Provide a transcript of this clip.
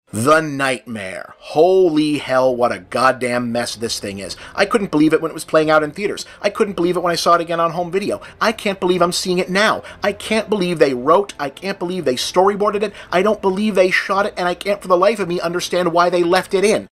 The Nightmare. Holy hell, what a goddamn mess this thing is. I couldn't believe it when it was playing out in theaters. I couldn't believe it when I saw it again on home video. I can't believe I'm seeing it now. I can't believe they wrote, I can't believe they storyboarded it, I don't believe they shot it, and I can't for the life of me understand why they left it in.